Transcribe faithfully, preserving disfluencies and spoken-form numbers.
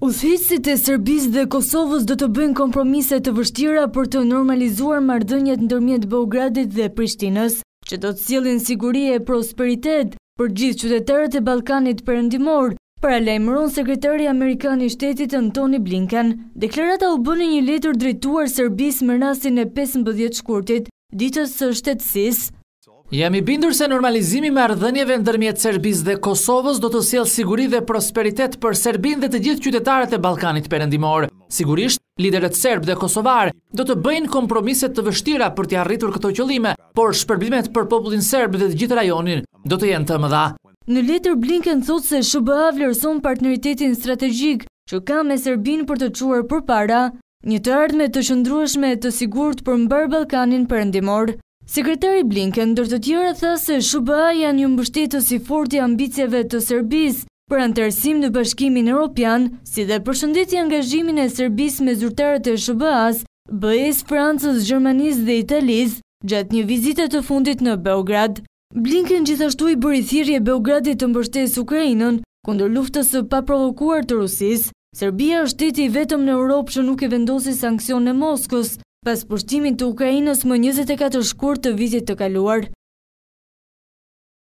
Udhëheqësit e Serbisë dhe Kosovës do të bëjnë kompromise të vështira për të normalizuar marrëdhëniet ndërmjet Beogradit dhe Prishtinës, që do të sjellin siguri e prosperitet për gjithë qytetarët e Ballkanit Perëndimor, paralajmëron sekretari amerikan i shtetit Antony Blinken. Deklarata u bën në një letër drejtuar Serbisë me rastin e pesëmbëdhjetë shkurtit, ditës së shtetësisë. Jam i bindur se normalizimi me marrëdhënieve ndërmjet Serbisë dhe Kosovës do të sjellë siguri dhe prosperitet për Serbinë dhe të gjithë qytetarët e Ballkanit Perëndimor. Sigurisht, liderët serb dhe kosovar do të bëjnë kompromise të vështira për të arritur këto qëllime, por shpërblimet për popullin serb dhe të gjithë rajonin do të jenë të mëdha. Në letër Blinken thotë se S B A vlerëson partneritetin strategjik që ka me Serbinë për të çuar përpara një të ardhme të qëndrueshme e të sigurt për mbar Ballkanin Perëndimor. Sekretari Blinken, ndër të tjera, tha se S B A janë një mbështetës i fortë i ambicieve të Serbisë për anëtarësim në Bashkimin Evropian, si dhe përshëndeti angazhimin e Serbisë me zyrtarët e S B A-s, B E-s, Francës, Gjermanisë dhe Italisë gjatë një vizite të fundit në Beograd. Blinken gjithashtu i bëri thirrje Beogradit të mbështesë Ukrainën kundër luftës së paprovokuar të Rusisë. Serbia është shteti i vetëm në Europë që nuk e vendosi sankcione Moskës pas pushtimit të Ukrainës më njëzet e katër shkurt të vitit të kaluar.